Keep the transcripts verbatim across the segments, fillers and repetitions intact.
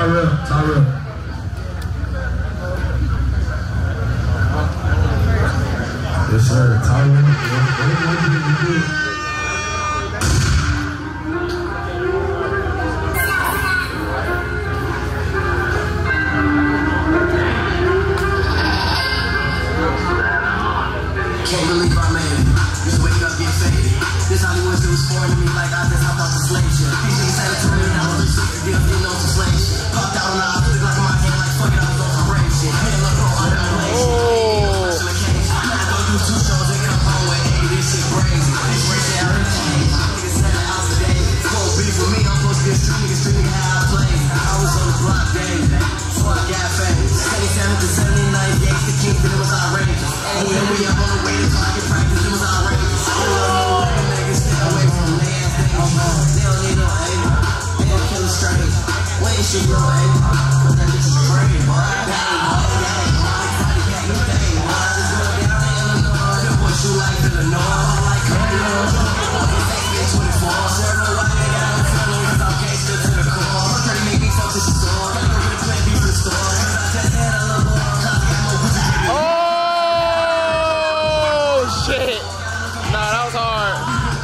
Tyrell, Tyrell. Yes, sir. Tyrell. Can't believe I made it. Just wake up, get faded. This Hollywood shit was foreign to me like I just hopped off the slave ship. These niggas had a two million dollars a shit, give me no slave shit. Popped out on the opposite like in my hand, like fuck it, I was on some brave shit. Man, look, bro, I done play shit. Special occasion. I go do two shows and come home with eight. This shit crazy. This shit shit out of change. Niggas set it out today. Won't be for me, I'm supposed to be a street nigga, street nigga, how I play. I was on the block days. Before I got famous. seventy-seven to seventy, ninety-eight, the Kingston, it was outrageous. And here we up on the way to target practice, it was outrageous. I don't know no niggas, stay away from the last thing. They don't need no aim. They don't kill us straight. We ain't shit no aim. But that bitch is crazy, boy. Bang, boy, gang, boy. Body gang, you thing, boy. Just go down in Illinois. This what you like Illinois. I like Cody, twenty-four. Sure, no why they got no feeling, cause I'm gangster to the core. I'm trying to make me fuck to the store. Gotta go get a plan B for the store. Cause I just had a little more. Cause I got more pussy. Shit. Nah, that was hard.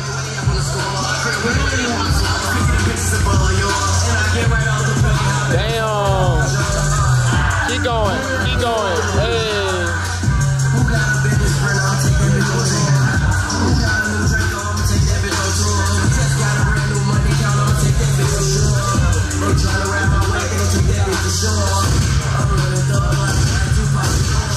Damn. Keep going. Keep going. Hey. Who got a business friend? I'll take that bitch on tour. Who got a new drink? I'ma take that bitch on tour. Just got a brand new money count. I'ma take that bitch for sure. They tryna wrap my way. They gon' take that bitch for sure. I'm running thug like like Tupac.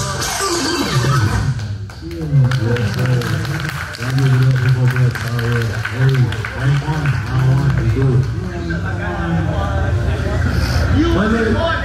Y'all give it up before that, Tyrell. Hey, right on, right on, do it. You